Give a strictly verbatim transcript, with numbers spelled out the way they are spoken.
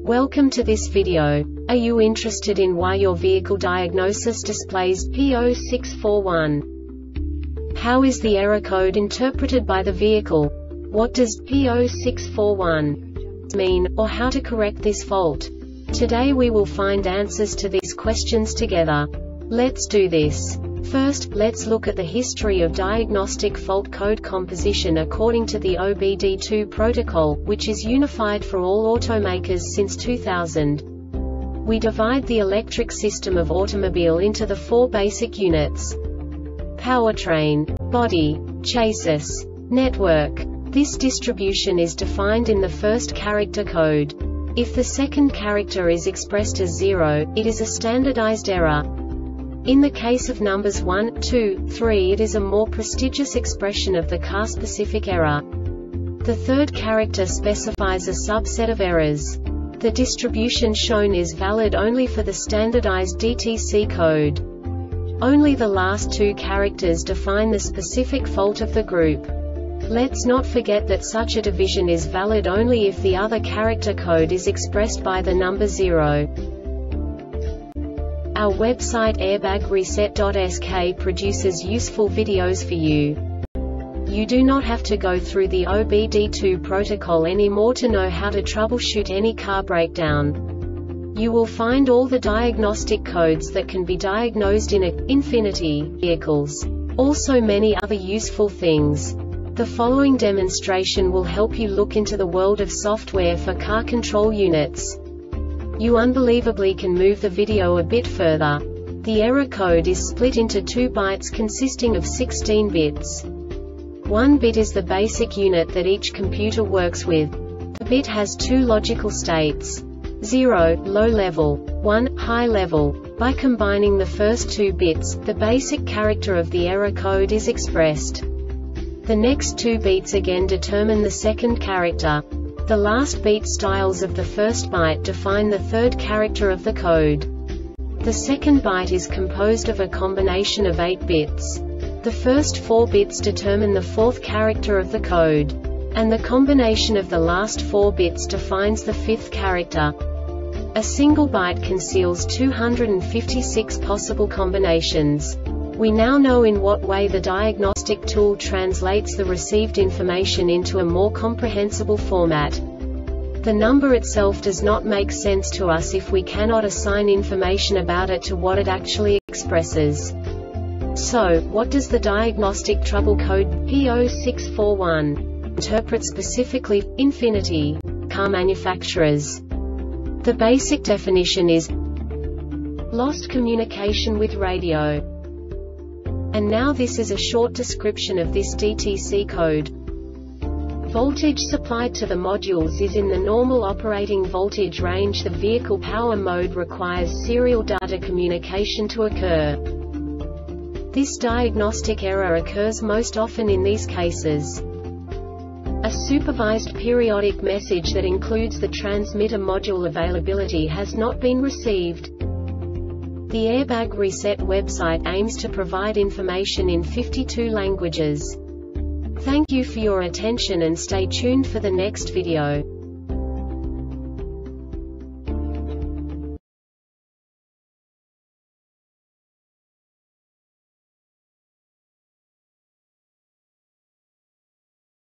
Welcome to this video. Are you interested in why your vehicle diagnosis displays P zero six four one? How is the error code interpreted by the vehicle? What does P zero six four one mean, or how to correct this fault? Today we will find answers to these questions together. Let's do this. First, let's look at the history of diagnostic fault code composition according to the O B D two protocol, which is unified for all automakers since two thousand. We divide the electric system of automobile into the four basic units: powertrain, body, chassis, network. This distribution is defined in the first character code. If the second character is expressed as zero, it is a standardized error. In the case of numbers one, two, three, it is a more prestigious expression of the car-specific error. The third character specifies a subset of errors. The distribution shown is valid only for the standardized D T C code. Only the last two characters define the specific fault of the group. Let's not forget that such a division is valid only if the other character code is expressed by the number zero. Our website airbag reset dot S K produces useful videos for you. You do not have to go through the O B D two protocol anymore to know how to troubleshoot any car breakdown. You will find all the diagnostic codes that can be diagnosed in a Infiniti vehicles. Also many other useful things. The following demonstration will help you look into the world of software for car control units. You unbelievably can move the video a bit further. The error code is split into two bytes consisting of sixteen bits. One bit is the basic unit that each computer works with. The bit has two logical states: zero, low level, one, high level. By combining the first two bits, the basic character of the error code is expressed. The next two beats again determine the second character. The last beat styles of the first byte define the third character of the code. The second byte is composed of a combination of eight bits. The first four bits determine the fourth character of the code. And the combination of the last four bits defines the fifth character. A single byte conceals two hundred fifty-six possible combinations. We now know in what way the diagnostic tool translates the received information into a more comprehensible format. The number itself does not make sense to us if we cannot assign information about it to what it actually expresses. So, what does the diagnostic trouble code P zero six four one interpret specifically for Infiniti car manufacturers? The basic definition is lost communication with radio. And now this is a short description of this D T C code. Voltage supplied to the modules is in the normal operating voltage range. The vehicle power mode requires serial data communication to occur. This diagnostic error occurs most often in these cases: a supervised periodic message that includes the transmitter module availability has not been received. The Airbag Reset website aims to provide information in fifty-two languages. Thank you for your attention and stay tuned for the next video.